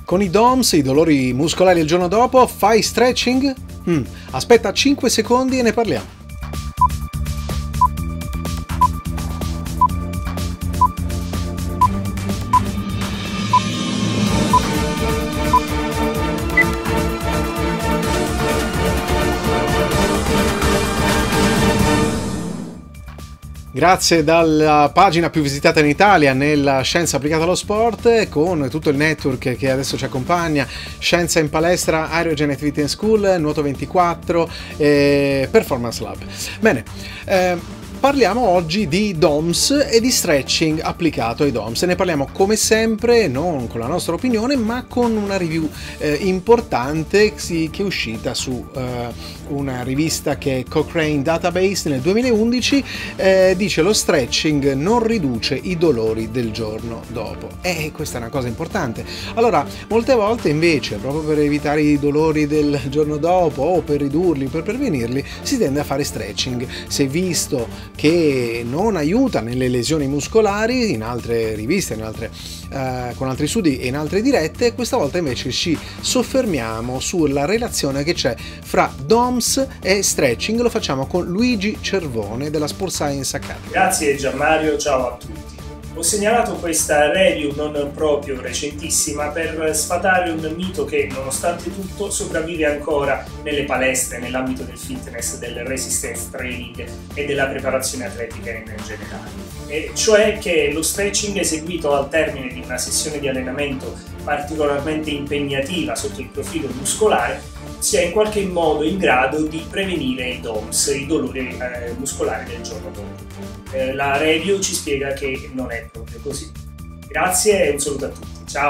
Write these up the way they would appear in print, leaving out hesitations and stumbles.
Con i DOMS, i dolori muscolari il giorno dopo, fai stretching? Aspetta 5 secondi e ne parliamo. Grazie dalla pagina più visitata in Italia nella scienza applicata allo sport, con tutto il network che adesso ci accompagna: Scienza in Palestra, Aerogen Activity and School, Nuoto 24, Performance Lab. Bene, parliamo oggi di DOMS e di stretching applicato ai DOMS. Ne parliamo come sempre, non con la nostra opinione, ma con una review importante che è uscita su una rivista che è Cochrane Database nel 2011. Dice: lo stretching non riduce i dolori del giorno dopo. E questa è una cosa importante. Allora, molte volte invece, proprio per evitare i dolori del giorno dopo o per ridurli, per prevenirli, si tende a fare stretching. Si è visto che non aiuta nelle lesioni muscolari in altre riviste, con altri studi e in altre dirette. Questa volta invece ci soffermiamo sulla relazione che c'è fra DOMS e stretching. Lo facciamo con Luigi Cervone della Sport Science Academy. Grazie Gianmario, ciao a tutti. Ho segnalato questa review non proprio recentissima per sfatare un mito che, nonostante tutto, sopravvive ancora nelle palestre, nell'ambito del fitness, del resistance training e della preparazione atletica in generale. E cioè che lo stretching eseguito al termine di una sessione di allenamento particolarmente impegnativa sotto il profilo muscolare sia in qualche modo in grado di prevenire i DOMS, i dolori muscolari del giorno dopo. La review ci spiega che non è proprio così. Grazie e un saluto a tutti. Ciao!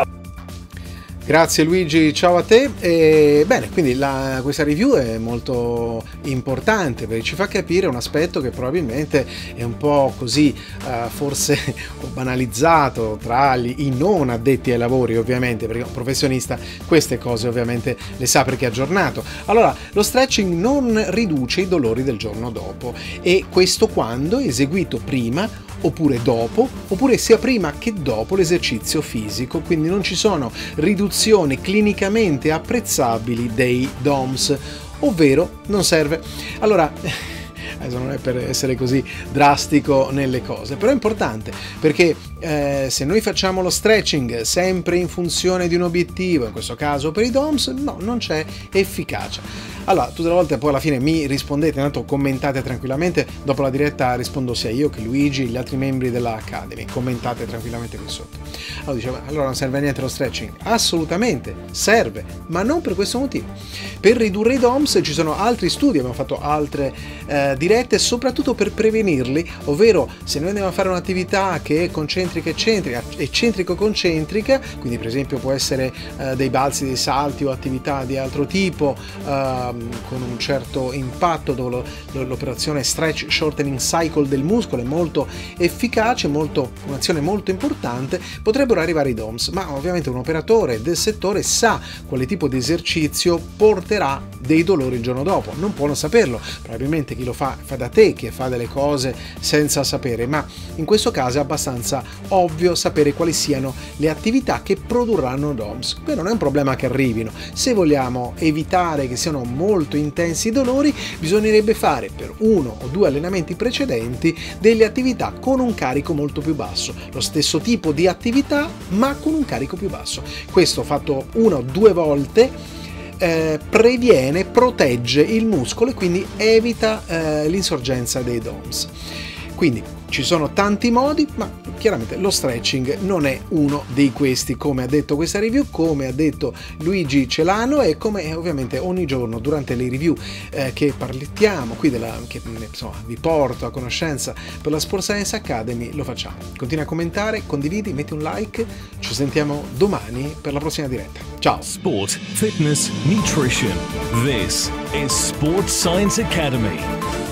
Grazie Luigi, ciao a te. Bene, quindi questa review è molto importante perché ci fa capire un aspetto che probabilmente è un po' così, forse banalizzato tra i non addetti ai lavori, ovviamente, perché un professionista queste cose ovviamente le sa perché è aggiornato. Allora, lo stretching non riduce i dolori del giorno dopo, e questo quando eseguito prima oppure dopo, oppure sia prima che dopo l'esercizio fisico, quindi non ci sono riduzioni clinicamente apprezzabili dei DOMS, ovvero non serve. Allora, adesso non è per essere così drastico nelle cose, però è importante perché se noi facciamo lo stretching sempre in funzione di un obiettivo, in questo caso per i DOMS, no, non c'è efficacia. Allora, tutte le volte poi alla fine mi rispondete, tanto commentate tranquillamente, dopo la diretta rispondo sia io che Luigi e gli altri membri della Academy, commentate tranquillamente qui sotto. Allora dicevo, allora non serve a niente lo stretching? Assolutamente serve, ma non per questo motivo. Per ridurre i DOMS ci sono altri studi, abbiamo fatto altre dirette, soprattutto per prevenirli, ovvero se noi andiamo a fare un'attività che è concentrica-eccentrica, eccentrico-concentrica, quindi per esempio può essere dei balzi, dei salti o attività di altro tipo, con un certo impatto, dove l'operazione stretch shortening cycle del muscolo è molto efficace, un'azione molto importante, potrebbero arrivare i DOMS, ma ovviamente un operatore del settore sa quale tipo di esercizio porterà dei dolori il giorno dopo. Non può non saperlo, probabilmente chi lo fa da te, che fa delle cose senza sapere, ma in questo caso è abbastanza ovvio sapere quali siano le attività che produrranno DOMS. Qui non è un problema che arrivino. Se vogliamo evitare che siano molto intensi i dolori, bisognerebbe fare per 1 o 2 allenamenti precedenti delle attività con un carico molto più basso, lo stesso tipo di attività ma con un carico più basso. Questo fatto 1 o 2 volte protegge il muscolo e quindi evita l'insorgenza dei DOMS. Quindi ci sono tanti modi, ma chiaramente lo stretching non è uno di questi, come ha detto questa review, come ha detto Luigi Celano, e come ovviamente ogni giorno durante le review che parliamo qui, che insomma vi porto a conoscenza per la Sport Science Academy, lo facciamo. Continua a commentare, condividi, metti un like, ci sentiamo domani per la prossima diretta. Ciao! Sport, fitness, nutrition. This is Sport Science Academy.